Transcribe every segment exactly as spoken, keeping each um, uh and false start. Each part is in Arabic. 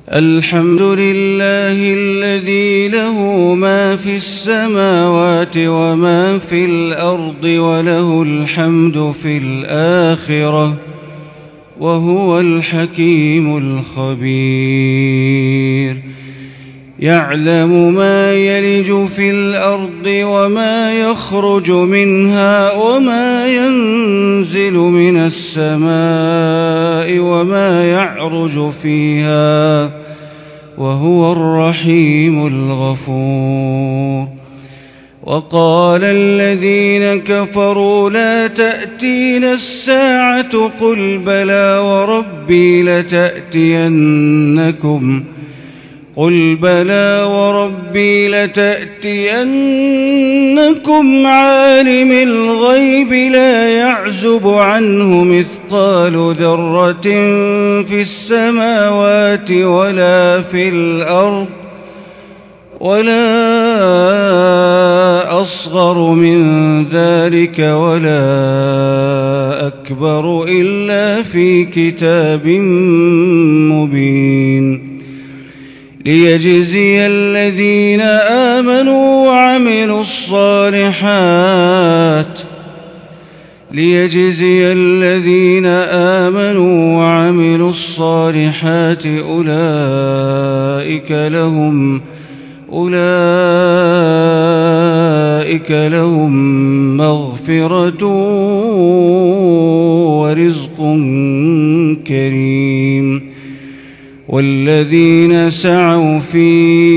الحمد لله الذي له ما في السماوات وما في الأرض وله الحمد في الآخرة وهو الحكيم الخبير. يعلم ما يلج في الأرض وما يخرج منها وما ينزل من السماء وما يعرج فيها وهو الرحيم الغفور. وقال الذين كفروا لا تأتينا الساعة قل بلى وربي لتأتينكم قل بلى وربي لتأتينكم عالم الغيب لا يعزب عنه مثقال ذرة في السماوات ولا في الأرض ولا أصغر من ذلك ولا أكبر إلا في كتاب مبين. ليجزي الذين آمنوا وعملوا الصالحات ليجزي الذين آمنوا وعملوا الصالحات أولئك لهم أولئك لهم مغفرة ورزق كريم. والذين سعوا في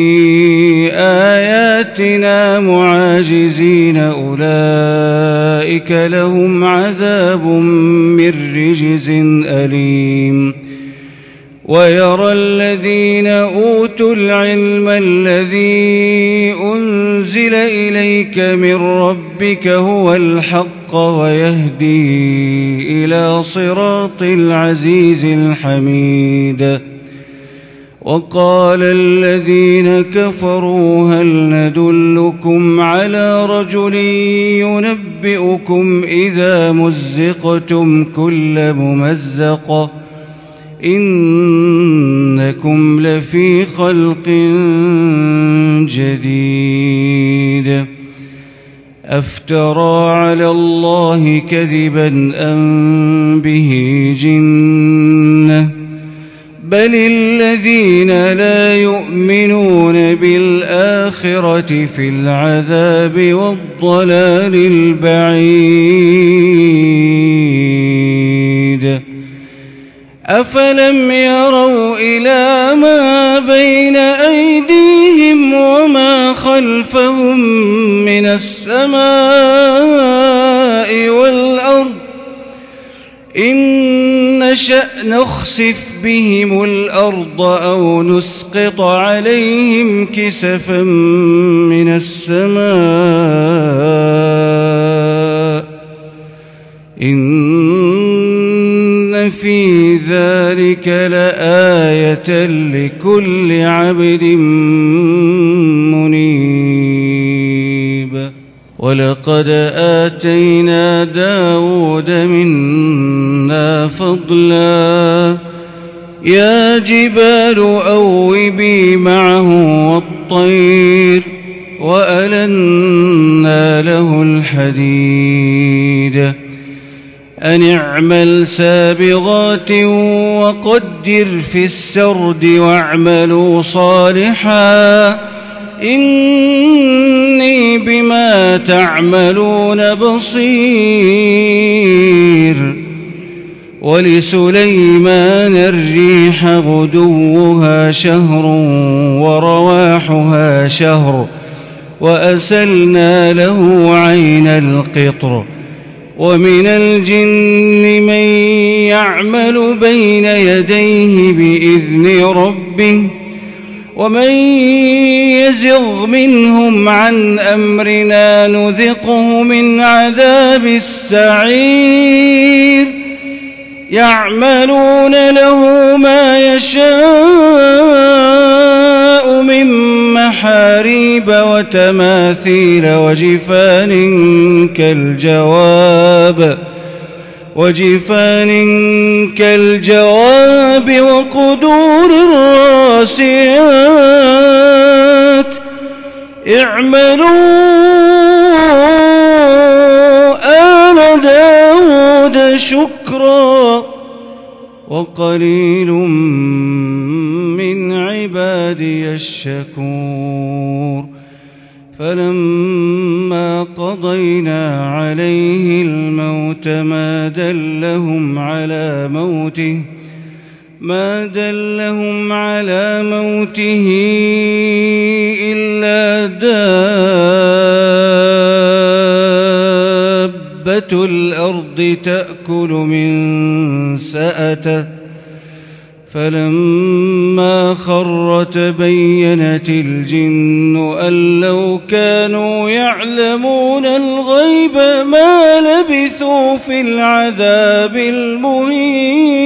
آياتنا معاجزين أولئك لهم عذاب من رجز أليم. ويرى الذين أوتوا العلم الذي أنزل إليك من ربك هو الحق ويهدي إلى صراط العزيز الحميد. وقال الذين كفروا هل ندلكم على رجل ينبئكم إذا مزقتم كل ممزق إنكم لفي خلق جديد. أفترى على الله كذبا أم به جنة بل الذين لا يؤمنون بالآخرة في العذاب والضلال البعيد. أفلم يروا إلى ما بين أيديهم وما خلفهم من السماء والأرض إن نشأ نخسف بهم الأرض أو نسقط عليهم كسفا من السماء إن في ذلك لآية لكل عبد منيب. ولقد آتينا داود منا فضلا يا جبال أوبي معه والطير وألنا له الحديد أن اعمل سابغات وقدر في السرد واعملوا صالحا إني بما تعملون بصير. ولسليمان الريح غدوها شهر ورواحها شهر وأسلنا له عين القطر. ومن الجن من يعمل بين يديه بإذن ربه ومن يزغ منهم عن أمرنا نذقه من عذاب السعير. يعملون له ما يشاء من محاريب وتماثيل وجفان كالجواب وجفان كالجواب وقدور الراسيات اعملوا آل داود شكرا وقليل من عبادي الشكور فلما قضينا عليه الموت ما دلهم على موته ما دلهم على موته إلا دابة الأرض تأكل من سأته فلما خر تبينت الجن أن لو كانوا يعلمون الغيب ما لبثوا في العذاب المهين.